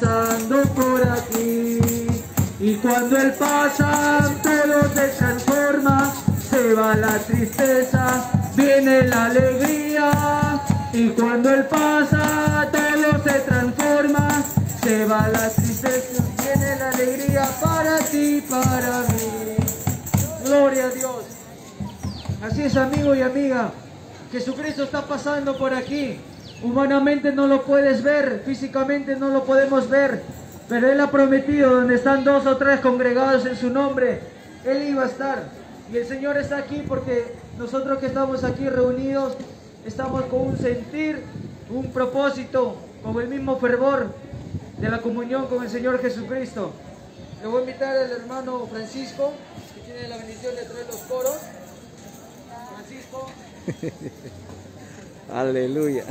pasando por aquí. Y cuando Él pasa, todo se transforma, se va la tristeza, viene la alegría. Y cuando Él pasa, todo se transforma, se va la tristeza, viene la alegría para ti, para mí. Gloria a Dios. Así es, amigo y amiga. Jesucristo está pasando por aquí. Humanamente no lo puedes ver, físicamente no lo podemos ver, pero Él ha prometido, donde están 2 o 3 congregados en su nombre, Él iba a estar. Y el Señor está aquí porque nosotros que estamos aquí reunidos, estamos con un sentir, un propósito, con el mismo fervor de la comunión con el Señor Jesucristo. Le voy a invitar al hermano Francisco, que tiene la bendición de traer los coros. Francisco. Aleluya.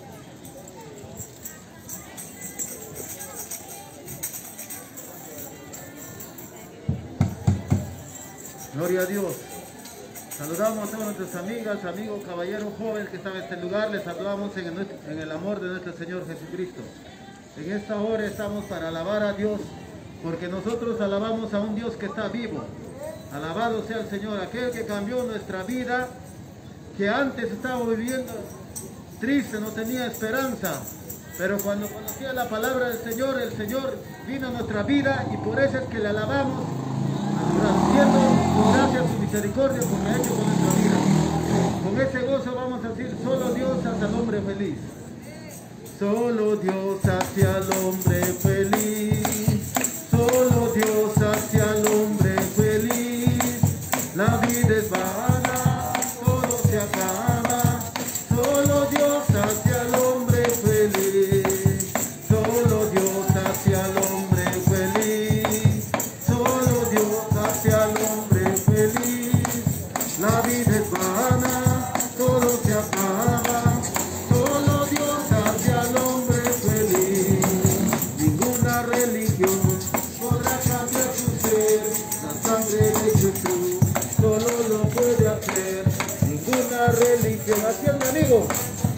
Gloria a Dios. Saludamos a todas nuestras amigas, amigos, caballeros, jóvenes que están en este lugar. Les saludamos en el amor de nuestro Señor Jesucristo. En esta hora estamos para alabar a Dios, porque nosotros alabamos a un Dios que está vivo. Alabado sea el Señor, aquel que cambió nuestra vida, que antes estaba viviendo triste, no tenía esperanza. Pero cuando conocía la palabra del Señor, el Señor vino a nuestra vida y por eso es que le alabamos, agradeciendo por gracia su misericordia porque ha hecho con nuestra vida. Con ese gozo vamos a decir: solo Dios hace al hombre feliz. Solo Dios hace al hombre feliz. Solo Dios hace al hombre feliz. La vida es vana, todo se acaba. Solo Dios hace al hombre feliz. Solo Dios hace al hombre feliz. Solo Dios hace al hombre feliz. La vida es vana, todo se acaba. Solo Dios hace al hombre feliz. Ninguna religión podrá cambiar su ser. La sangre de Jesús solo lo puede hacer. Ninguna religión, así es, mi amigo.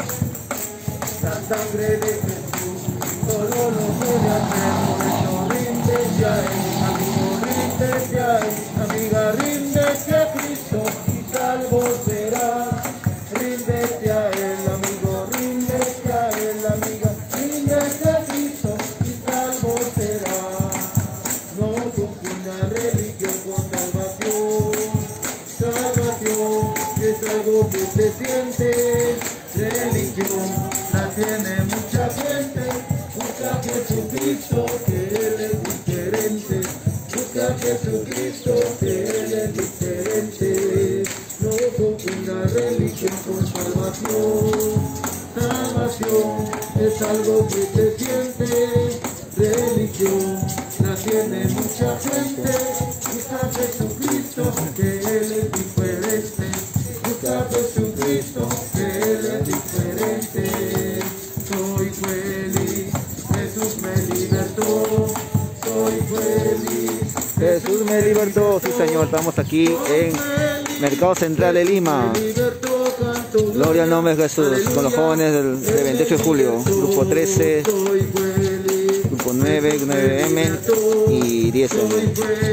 La sangre de Jesús solo lo puede hacer. Por eso ríndete a Él, amigo, ríndete a Él, amiga, ríndete a Cristo y salvo serás. Ríndete a Él, amigo, ríndete a Él, amiga, ríndete a Cristo y salvo serás. No confunda religión con salvación. Salvación es algo que se siente. Religión la tiene mucha gente. Busca a Jesucristo, que Él es diferente. Busca a Jesucristo, que Él es diferente. No confunda religión con salvación. Salvación es algo que se siente. Religión la tiene mucha gente. Busca a Jesucristo, que Él es diferente. Busca a Jesucristo, que Él es diferente. Soy feliz, Jesús me libertó. Soy feliz, Jesús me libertó, sí Señor. Estamos aquí en Mercado Central de Lima. Gloria al nombre de Jesús. Con los jóvenes del 28 de julio. Grupo 13, Grupo 9, 9M y 10M.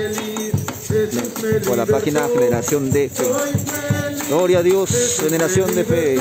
Por la página Generación de Fe. Gloria a Dios, Generación de Fe.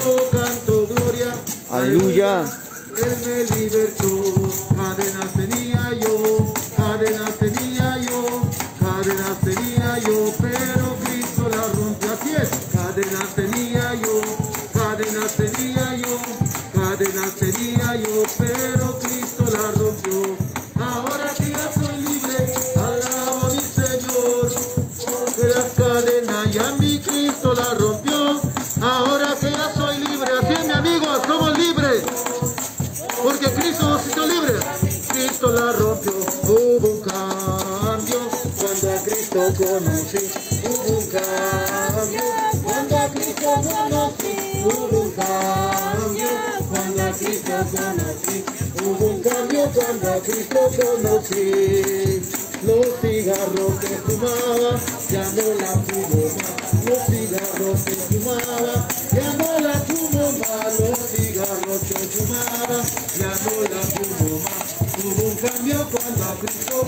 Aleluya. Él me libertó. Cadenas tenía yo, cadenas tenía yo, cadenas tenía yo, pero Cristo la rompió. Así es, cadenas tenía yo, cadenas tenía yo, cadenas tenía yo, pero Cristo la rompió. Ahora que ya soy libre, alabo a mi Señor, porque las cadenas ya mi Cristo la rompió. Ahora que ya soy libre, así es, mi amigo, somos libres. Porque Cristo nos hizo libres. Cristo la rompió. Hubo un cambio cuando a Cristo conocí. Hubo un cambio cuando a Cristo conocí. Hubo un cambio cuando a Cristo conocí. Hubo un cambio cuando a Cristo conocí. Los cigarros que fumaba ya no la fumo más. Los cigarros que fumaba ya no la fumo más. Los cigarros que fumaba ya no la fumo más. Hubo un cambio cuando a Cristo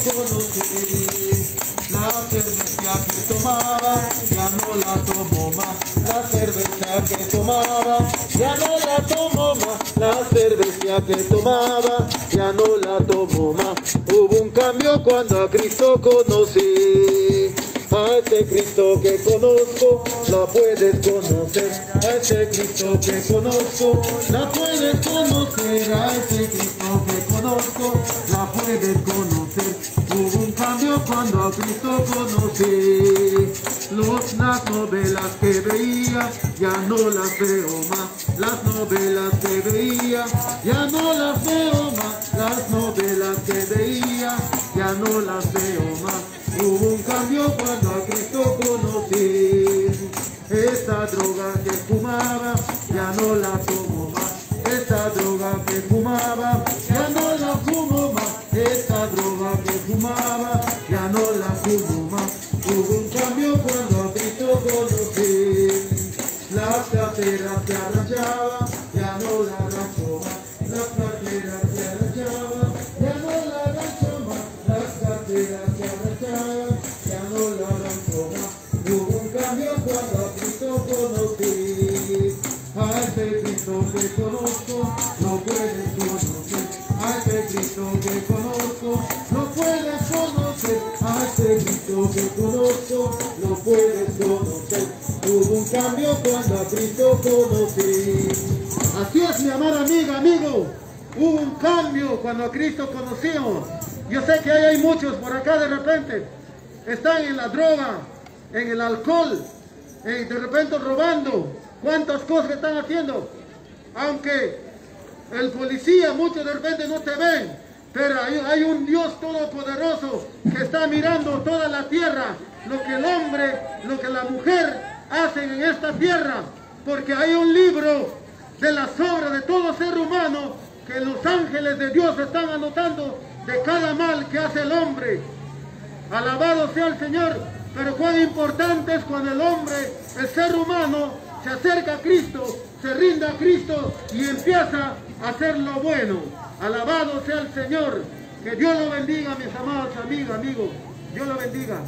conocí. La cerveza que tomaba ya no la tomo más. La cerveza que tomaba ya no la tomo más. La cerveza que tomaba ya no la tomo más. Hubo un cambio cuando a Cristo conocí. A ese Cristo que conozco, la puedes conocer. A ese Cristo que conozco, la puedes conocer. A ese Cristo que conozco, la puedes conocer. Hubo un cambio cuando a Cristo conocí. Las novelas que veía, ya no las veo más. Las novelas que veía, ya no las veo más. Las novelas que veía, ya no las veo más. Hubo un cambio cuando a Cristo conocí. Esta droga que fumaba, ya no la tomo más. Esta droga que fumaba, ya no la fumo más. Esta droga que fumaba, ya no la fumo más. Hubo un cambio cuando a Cristo conocí. Las carteras que arranchaba, ya no la arrancho más. Las carteras que arranchaba, ya no la arrancho más. Las carteras que arranchaba, ya no la arrancho más. Hubo un cambio cuando a Cristo conocí. A ese Cristo que conozco, no puedes conocer. A ese Cristo que conozco, no puedes conocer. A ese Cristo que conozco, no puedes conocer. Hubo un cambio cuando a Cristo conocí. Así es, mi amada amiga, amigo. Hubo un cambio cuando a Cristo conocimos. Yo sé que hay muchos por acá de repente. Están en la droga, en el alcohol, de repente robando. ¿Cuántas cosas están haciendo? Aunque el policía muchos de repente no te ven, pero hay un Dios todopoderoso que está mirando toda la tierra, lo que el hombre, lo que la mujer hacen en esta tierra, porque hay un libro de las obras de todo ser humano que los ángeles de Dios están anotando de cada mal que hace el hombre. Alabado sea el Señor. Pero cuán importante es cuando el hombre, el ser humano, se acerca a Cristo, se rinde a Cristo y empieza a hacer lo bueno. Alabado sea el Señor. Que Dios lo bendiga, mis amados amigos. Dios lo bendiga.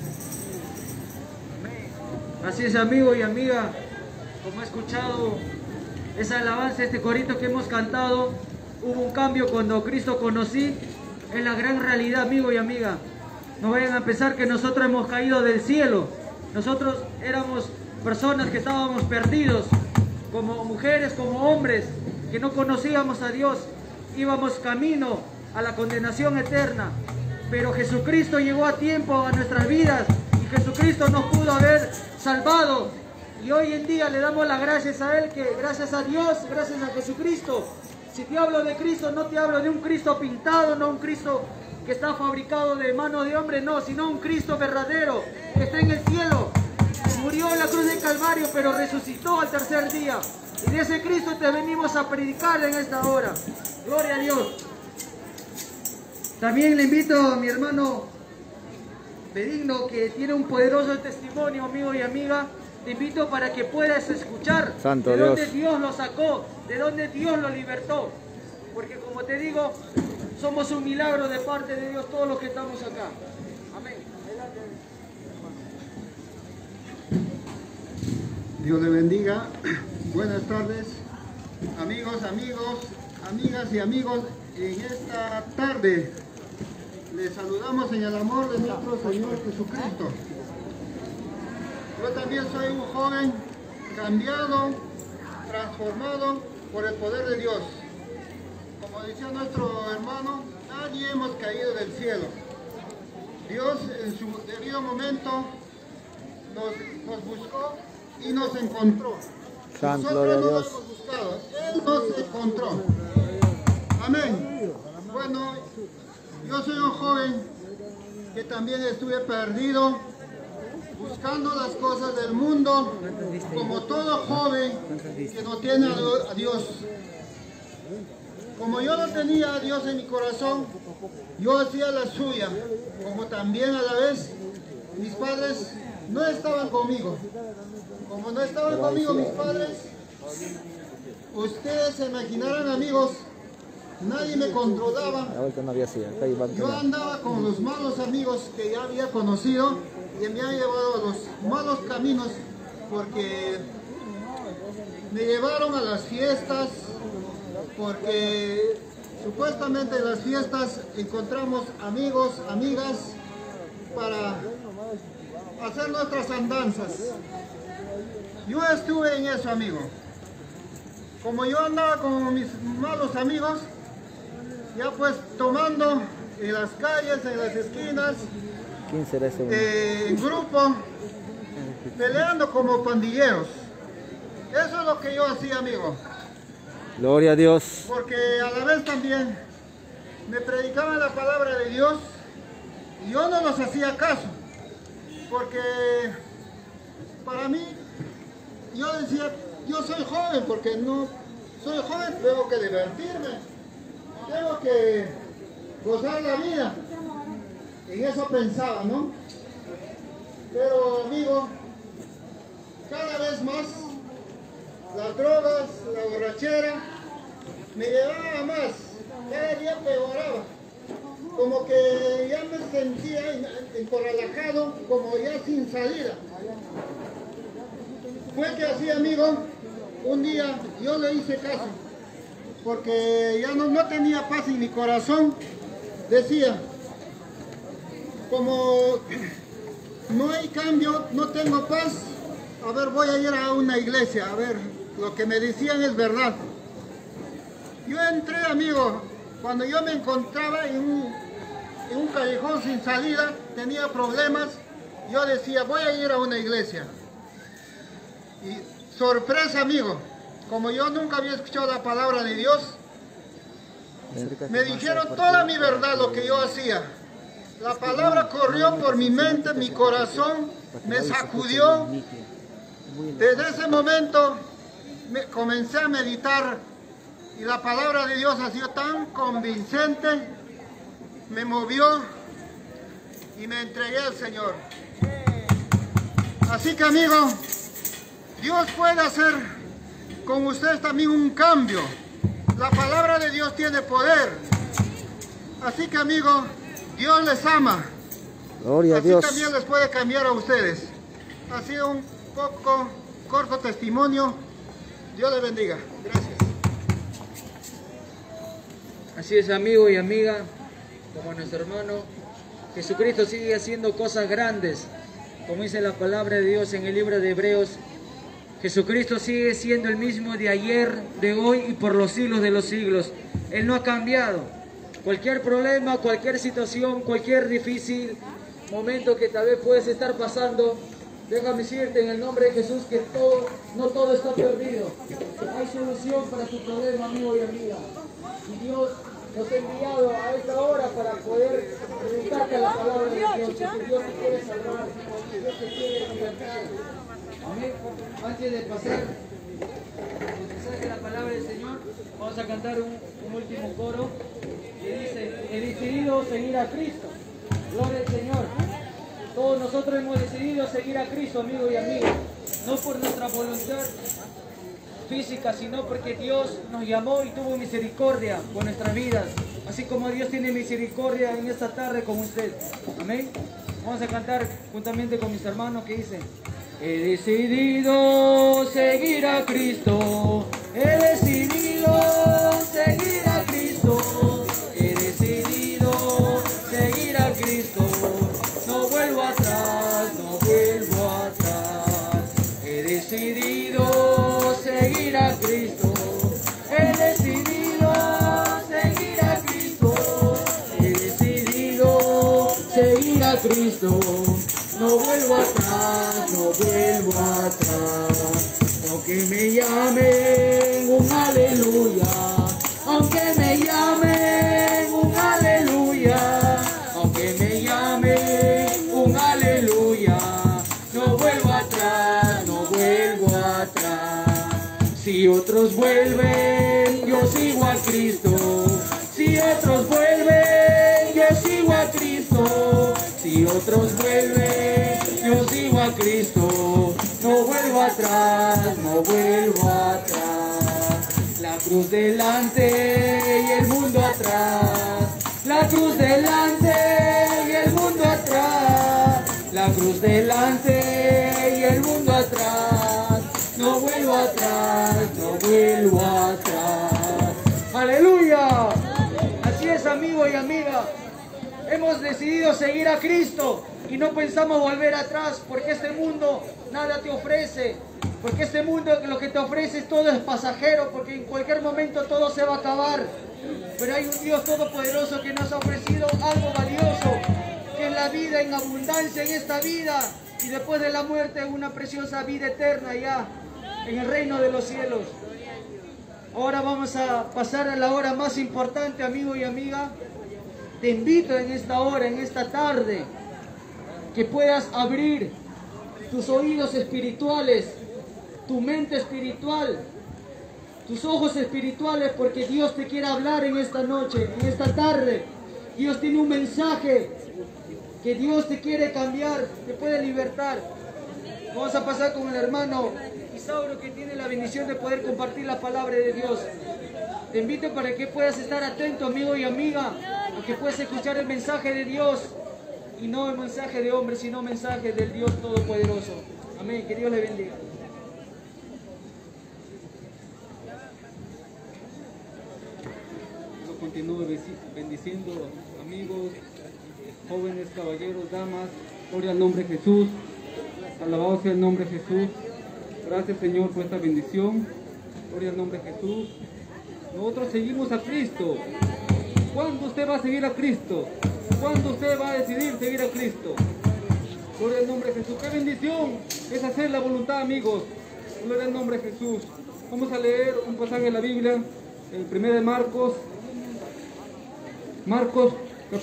Así es, amigo y amiga, como he escuchado esa alabanza, este corito que hemos cantado, hubo un cambio cuando a Cristo conocí. Es la gran realidad, amigo y amiga. No vayan a pensar que nosotros hemos caído del cielo. Nosotros éramos personas que estábamos perdidos, como mujeres, como hombres, que no conocíamos a Dios. Íbamos camino a la condenación eterna. Pero Jesucristo llegó a tiempo a nuestras vidas y Jesucristo nos pudo haber salvado. Y hoy en día le damos las gracias a Él, que gracias a Dios, gracias a Jesucristo. Si te hablo de Cristo, no te hablo de un Cristo pintado, no un Cristo que está fabricado de mano de hombre, no, sino un Cristo verdadero, que está en el cielo, murió en la cruz del Calvario, pero resucitó al tercer día. Y de ese Cristo te venimos a predicar en esta hora. Gloria a Dios. También le invito a mi hermano Benigno, que tiene un poderoso testimonio, amigo y amiga. Te invito para que puedas escuchar Santo de Dios. dónde Dios lo sacó, de dónde Dios lo libertó. Porque como te digo, somos un milagro de parte de Dios todos los que estamos acá. Amén. Dios le bendiga. Buenas tardes, amigos, amigas y amigos. En esta tarde les saludamos en el amor de nuestro Señor Jesucristo. Yo también soy un joven cambiado, transformado por el poder de Dios. Como decía nuestro hermano, nadie hemos caído del cielo. Dios en su debido momento nos buscó y nos encontró. Santo, Nosotros gloria a no lo Dios. hemos buscado, Él nos encontró. Amén. Bueno, yo soy un joven que también estuve perdido, buscando las cosas del mundo, como todo joven que no tiene a Dios. Como yo no tenía a Dios en mi corazón, yo hacía la suya, como también a la vez mis padres no estaban conmigo. Como no estaban conmigo mis padres, ustedes se imaginarán, amigos, nadie me controlaba. A la vuelta no había silla, acá hay banca. Yo andaba con los malos amigos que ya había conocido y me han llevado a los malos caminos porque me llevaron a las fiestas, porque supuestamente en las fiestas encontramos amigos, amigas para hacer nuestras andanzas. Yo estuve en eso, amigo. Como yo andaba con mis malos amigos, ya pues tomando en las calles, en las esquinas, ¿Quién será ese? en grupo, peleando como pandilleros. Eso es lo que yo hacía, amigo. Gloria a Dios. Porque a la vez también me predicaban la palabra de Dios y yo no los hacía caso. Porque para mí, yo decía, yo soy joven, porque no soy joven, tengo que divertirme, tengo que gozar la vida. En eso pensaba, ¿no? Pero, amigo, cada vez más las drogas, la borrachera, me llevaba más, cada día peoraba. Como que ya me sentía encorralajado, como ya sin salida. Fue que así, amigo, un día yo le hice caso, porque ya no tenía paz en mi corazón. Decía, como no hay cambio, no tengo paz, a ver, voy a ir a una iglesia, a ver, lo que me decían es verdad. Yo entré, amigo, cuando yo me encontraba en un callejón sin salida, tenía problemas, yo decía, voy a ir a una iglesia. Y sorpresa, amigo, como yo nunca había escuchado la palabra de Dios, me dijeron toda mi verdad, lo que yo hacía. La palabra corrió por mi mente, mi corazón, me sacudió. Desde ese momento comencé a meditar y la palabra de Dios ha sido tan convincente, me movió y me entregué al Señor. Así que, amigo, Dios puede hacer con ustedes también un cambio. La palabra de Dios tiene poder. Así que, amigo, Dios les ama. Gloria a Así Dios. también les puede cambiar a ustedes. Ha sido un poco corto testimonio. Dios les bendiga. Gracias. Así es, amigo y amiga, como nuestro hermano, Jesucristo sigue haciendo cosas grandes. Como dice la palabra de Dios en el libro de Hebreos, Jesucristo sigue siendo el mismo de ayer, de hoy y por los siglos de los siglos. Él no ha cambiado. Cualquier problema, cualquier situación, cualquier difícil momento que tal vez puedes estar pasando, déjame decirte en el nombre de Jesús que no todo está perdido. Hay solución para tu problema, amigo y amiga. Y Dios nos ha enviado a esta hora para poder predicarte la palabra de Dios. Porque Dios te quiere salvar, Dios te quiere libertar. Amén. Antes de pasar el mensaje de la palabra del Señor, vamos a cantar un último coro que dice: he decidido seguir a Cristo. Gloria al Señor. Todos nosotros hemos decidido seguir a Cristo, amigo y amiga, no por nuestra voluntad física, sino porque Dios nos llamó y tuvo misericordia con nuestras vidas, así como Dios tiene misericordia en esta tarde con usted. Amén. Vamos a cantar juntamente con mis hermanos que dicen: he decidido seguir a Cristo, he decidido seguir a Cristo, he decidido seguir a Cristo, no vuelvo atrás, no vuelvo atrás, he decidido seguir a Cristo, he decidido seguir a Cristo, he decidido seguir a Cristo. No vuelvo atrás, no vuelvo atrás, aunque me llamen un aleluya, aunque me llamen un aleluya, aunque me llamen un aleluya, no vuelvo atrás, no vuelvo atrás. Si otros vuelven, yo sigo a Cristo, si otros vuelven, yo sigo a Cristo, si otros vuelven, yo sigo a Cristo, no vuelvo atrás, no vuelvo atrás. La cruz delante y el mundo La cruz delante y el mundo atrás. La cruz delante y el mundo atrás. No vuelvo atrás, no vuelvo atrás. ¡Aleluya! Así es, amigo y amiga. Hemos decidido seguir a Cristo y no pensamos volver atrás, porque este mundo nada te ofrece. Porque este mundo lo que te ofrece todo es pasajero, porque en cualquier momento todo se va a acabar. Pero hay un Dios todopoderoso que nos ha ofrecido algo valioso, que es la vida en abundancia en esta vida, y después de la muerte una preciosa vida eterna ya en el reino de los cielos. Ahora vamos a pasar a la hora más importante, amigo y amiga. Te invito en esta hora, en esta tarde, que puedas abrir tus oídos espirituales, tu mente espiritual, tus ojos espirituales, porque Dios te quiere hablar en esta noche, en esta tarde. Dios tiene un mensaje que Dios te quiere cambiar, te puede libertar. Vamos a pasar con el hermano Isauro, que tiene la bendición de poder compartir la palabra de Dios. Te invito para que puedas estar atento, amigo y amiga, a que puedas escuchar el mensaje de Dios, y no el mensaje de hombre, sino el mensaje del Dios Todopoderoso. Amén, que Dios le bendiga. Continúe bendiciendo, amigos, jóvenes, caballeros, damas. Gloria al nombre de Jesús. Alabado sea el nombre de Jesús. Gracias, Señor, por esta bendición. Gloria al nombre de Jesús. Nosotros seguimos a Cristo. ¿Cuándo usted va a seguir a Cristo? ¿Cuándo usted va a decidir seguir a Cristo? Gloria al nombre de Jesús. ¡Qué bendición es hacer la voluntad, amigos! Gloria al nombre de Jesús. Vamos a leer un pasaje de la Biblia, el 1 de Marcos. Marcos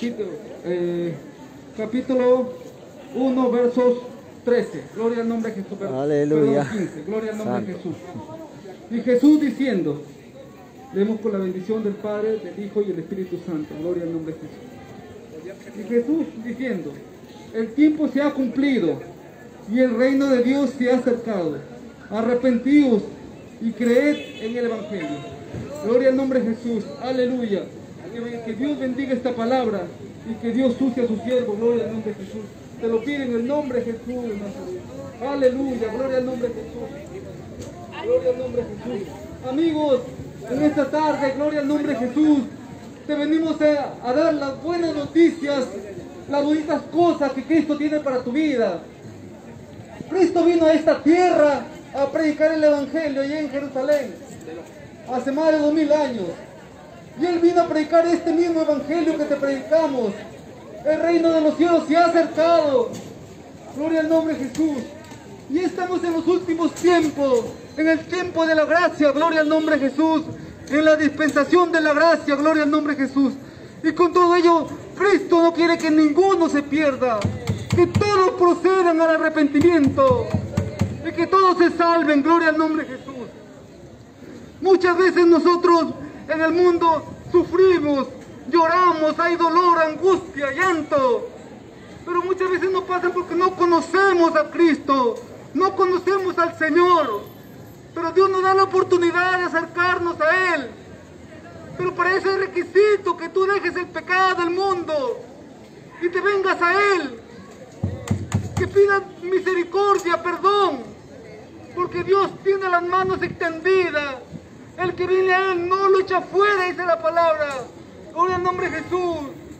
capítulo 1, versos 13. Gloria al nombre de Jesús. Aleluya. Perdón, 15. Gloria al nombre Santo. de Jesús. Y Jesús diciendo, leemos con la bendición del Padre, del Hijo y el Espíritu Santo. Gloria al nombre de Jesús. Y Jesús diciendo, el tiempo se ha cumplido y el reino de Dios se ha acercado. Arrepentíos y creed en el Evangelio. Gloria al nombre de Jesús. Aleluya. Que Dios bendiga esta palabra y que Dios use a su siervo. Gloria al nombre de Jesús. Te lo pido en el nombre de Jesús de Nazaret. Aleluya. Gloria al nombre de Jesús. Gloria al nombre de Jesús. Amigos, en esta tarde, gloria al nombre de Jesús, te venimos a dar las buenas noticias, las bonitas cosas que Cristo tiene para tu vida. Cristo vino a esta tierra a predicar el Evangelio allá en Jerusalén hace más de 2000 años. Y Él vino a predicar este mismo Evangelio que te predicamos. El reino de los cielos se ha acercado. Gloria al nombre de Jesús. Y estamos en los últimos tiempos, en el tiempo de la gracia, gloria al nombre de Jesús. En la dispensación de la gracia, gloria al nombre de Jesús. Y con todo ello, Cristo no quiere que ninguno se pierda, que todos procedan al arrepentimiento y que todos se salven, gloria al nombre de Jesús. Muchas veces nosotros en el mundo sufrimos, lloramos, hay dolor, angustia, llanto, pero muchas veces no pasan porque no conocemos a Cristo, no conocemos al Señor. Pero Dios nos da la oportunidad de acercarnos a Él. Pero para eso es requisito que tú dejes el pecado del mundo y te vengas a Él, que pidas misericordia, perdón, porque Dios tiene las manos extendidas. El que viene a Él no lo echa fuera, dice la palabra. Gloria al nombre de Jesús.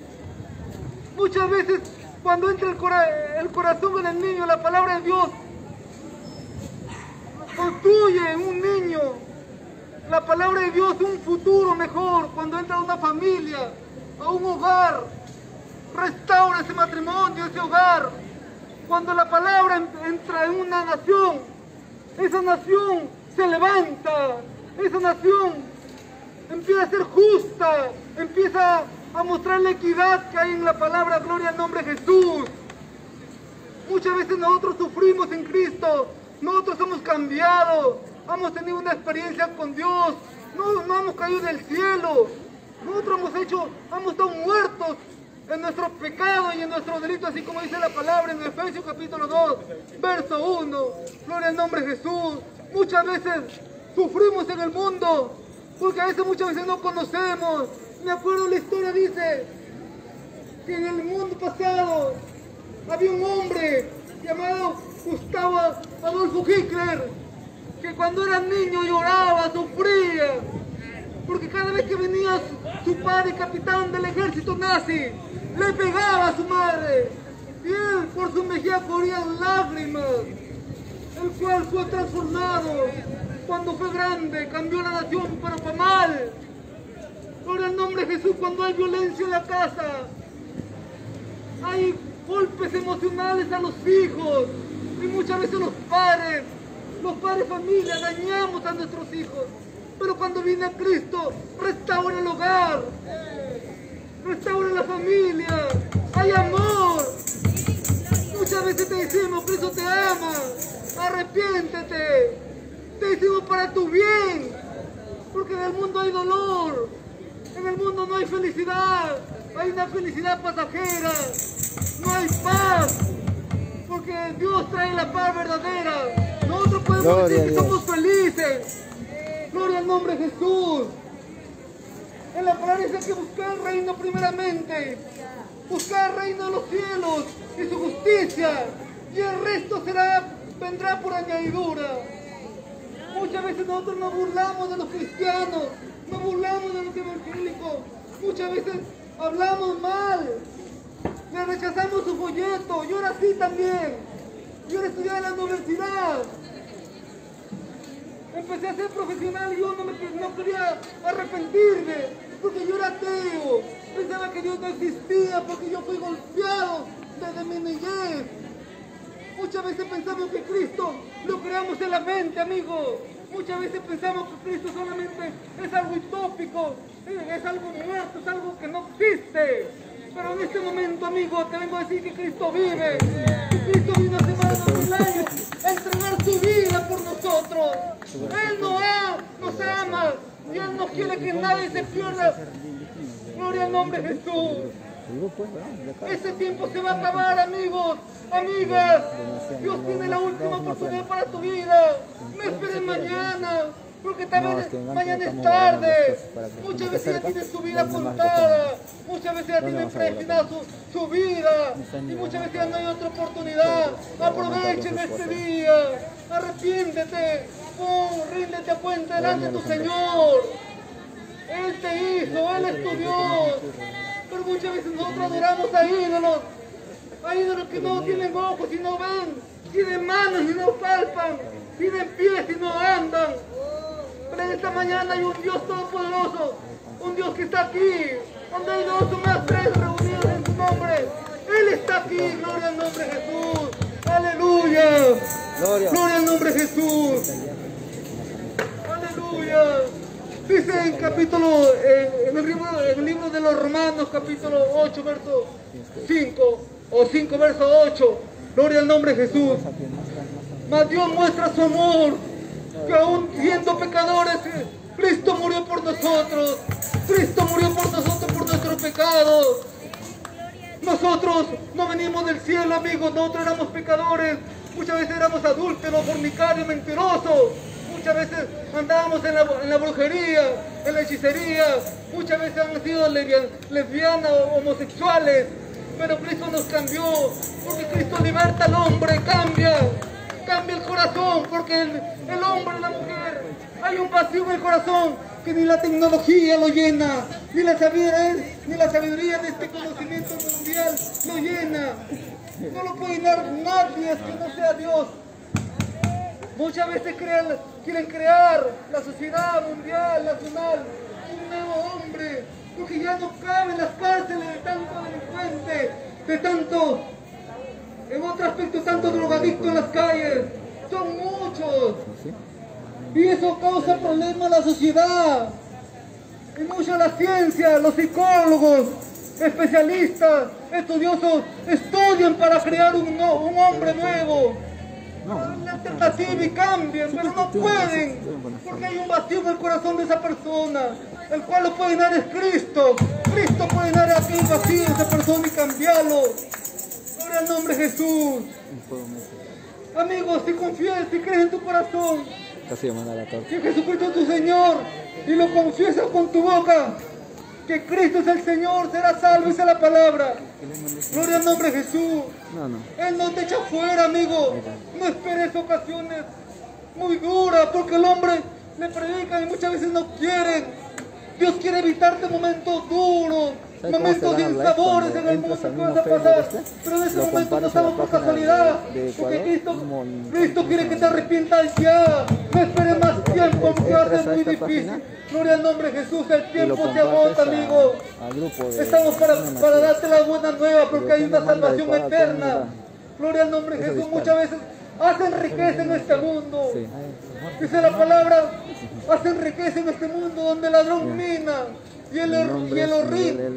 Muchas veces cuando entra el corazón del niño, la palabra de Dios construye en un niño, la palabra de Dios, un futuro mejor. Cuando entra a una familia, a un hogar, restaura ese matrimonio, ese hogar. Cuando la palabra entra en una nación, esa nación se levanta, esa nación empieza a ser justa, empieza a mostrar la equidad que hay en la palabra. Gloria al nombre de Jesús. Muchas veces nosotros sufrimos en Cristo, nosotros hemos cambiado, hemos tenido una experiencia con Dios, no hemos caído del cielo, nosotros hemos estado muertos en nuestros pecados y en nuestros delitos, así como dice la palabra en Efesios capítulo 2, verso 1, gloria al nombre de Jesús. Muchas veces sufrimos en el mundo, porque a veces muchas veces no conocemos. Me acuerdo la historia, dice que en el mundo pasado había un hombre llamado Gustavo Adolfo Hitler, que cuando era niño lloraba, sufría, porque cada vez que venía su padre, capitán del ejército nazi, le pegaba a su madre, y él por su mejilla corrían lágrimas, el cual fue transformado cuando fue grande, cambió la nación pero para mal. Por el nombre de Jesús, cuando hay violencia en la casa, hay golpes emocionales a los hijos, y muchas veces los padres familia, dañamos a nuestros hijos. Pero cuando viene Cristo, restaura el hogar, restaura la familia, hay amor. Muchas veces te decimos, Cristo te ama, arrepiéntete, te decimos para tu bien, porque en el mundo hay dolor, en el mundo no hay felicidad, hay una felicidad pasajera, no hay paz, porque Dios trae la paz verdadera. Nosotros podemos decir que somos felices. Gloria al nombre de Jesús. En la palabra dice que buscar el reino primeramente, buscar el reino de los cielos y su justicia, y el resto vendrá por añadidura. Muchas veces nosotros nos burlamos de los cristianos, nos burlamos de los evangélicos, muchas veces hablamos mal, le rechazamos su folleto. Yo era así también, yo estudié en la universidad, empecé a ser profesional y yo no quería arrepentirme, porque yo era ateo, pensaba que Dios no existía, porque yo fui golpeado desde mi niñez. Muchas veces pensamos que Cristo lo creamos en la mente, amigo. Muchas veces pensamos que Cristo solamente es algo utópico, es algo muerto, es algo que no existe. Pero en este momento, amigo, te vengo a decir que Cristo vive. Que Cristo vino hace más de 2000 años a entregar su vida por nosotros. Él nos ama y Él no quiere que nadie se pierda. Gloria al nombre de Jesús. Este tiempo se va a acabar, amigos, amigas. Dios tiene la última oportunidad para tu vida. No esperes mañana, porque también mañana es tarde. Muchas veces ya tienes tu vida contada, muchas veces ya tienes predestinada su vida, y muchas veces ya no hay otra oportunidad. Aprovechen este día, arrepiéntete, ríndete a cuenta delante de tu Señor. Él te hizo, Él es tu Dios. Pero muchas veces nosotros adoramos a ídolos que no tienen ojos y no ven, tienen manos y no palpan, tienen pies y no andan. Pero en esta mañana hay un Dios todopoderoso, un Dios que está aquí, donde hay 2 o más 3 reunidos en su nombre. Él está aquí, gloria al nombre de Jesús. Aleluya. Gloria al nombre de Jesús. Aleluya. Dice en el libro de los Romanos, capítulo 8, verso 5, o 5, verso 8, gloria al nombre de Jesús. Mas Dios muestra su amor, que aún siendo pecadores, Cristo murió por nosotros. Cristo murió por nosotros, por nuestros pecados. Nosotros no venimos del cielo, amigos, nosotros éramos pecadores. Muchas veces éramos adúlteros, fornicarios, mentirosos. Muchas veces andábamos en la brujería, en la hechicería. Muchas veces han sido lesbianas o homosexuales. Pero Cristo nos cambió, porque Cristo liberta al hombre, cambia el corazón, porque el hombre y la mujer, hay un vacío en el corazón que ni la tecnología lo llena, ni la sabiduría de este conocimiento mundial lo llena. No lo puede llenar nadie que no sea Dios. Muchas veces quieren crear la sociedad mundial, nacional, un nuevo hombre, porque ya no caben las cárceles de tanto delincuente, de tanto, en otro aspecto, tanto drogadicto en las calles. Son muchos. Y eso causa problemas a la sociedad. Y mucho la ciencia, los psicólogos, especialistas, estudiosos, estudian para crear un hombre nuevo. La alternativa y cambian, pero no pueden, porque hay un vacío en el corazón de esa persona. El cual lo puede llenar es Cristo. Cristo puede llenar aquel vacío de esa persona y cambiarlo. Gloria al nombre de Jesús. Amigos, si confías, si crees en tu corazón que Jesucristo es tu Señor y lo confiesas con tu boca, que Cristo es el Señor, será salvo, dice la palabra. Gloria al nombre de Jesús. Él no te echa fuera, amigo. No esperes ocasiones muy duras, porque el hombre le predican y muchas veces no quieren. Dios quiere evitarte momentos duros, momentos de insabores en el mundo que vas a pasar, pero en ese momento no estamos por casualidad, porque Cristo quiere que te arrepientas ya. No esperes más tiempo, porque va a ser muy difícil. Gloria al nombre de Jesús, el tiempo se agota, amigo. Estamos para darte la buena nueva, porque hay una salvación eterna. Gloria al nombre de Jesús. Muchas veces hacen riqueza en este mundo. Dice la palabra, hacen riqueza en este mundo donde el ladrón mina y el horrible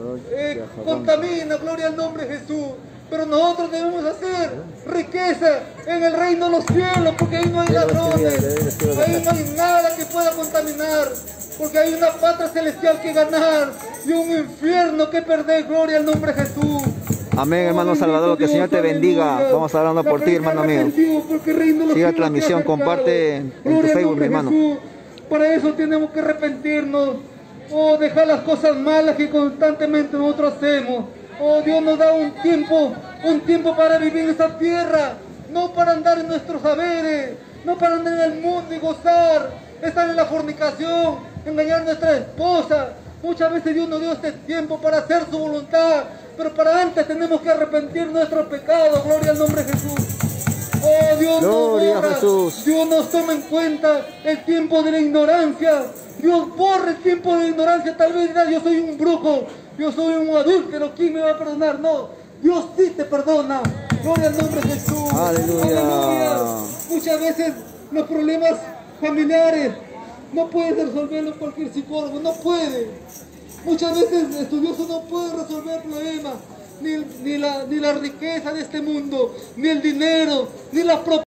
contamina. Gloria al nombre de Jesús. Pero nosotros debemos hacer riqueza en el reino de los cielos, porque ahí no hay ladrones, ahí no hay nada que pueda contaminar, porque hay una patria celestial que ganar y un infierno que perder. Gloria al nombre de Jesús. Amén, hermano Salvador, que el Señor te bendiga. Vamos a estar orando por ti, hermano mío. Siga la transmisión, comparte en tu Facebook, mi hermano. Para eso tenemos que arrepentirnos, dejar las cosas malas que constantemente nosotros hacemos. Dios nos da un tiempo para vivir en esta tierra, no para andar en nuestros saberes, no para andar en el mundo y gozar, estar en la fornicación, engañar a nuestra esposa. Muchas veces Dios nos dio este tiempo para hacer su voluntad, pero para antes tenemos que arrepentir nuestros pecados. Gloria al nombre de Jesús. Dios Gloria a Jesús. Dios nos toma en cuenta el tiempo de la ignorancia. Dios borra el tiempo de la ignorancia. Tal vez dirá, yo soy un brujo, yo soy un adúltero, ¿quién me va a perdonar? No, Dios sí te perdona. Gloria al nombre de Jesús. Aleluya. Muchas veces los problemas familiares no puedes resolverlo cualquier psicólogo, no puede. Muchas veces estudioso no puede resolver problemas, ni la riqueza de este mundo, ni el dinero, ni la propiedad.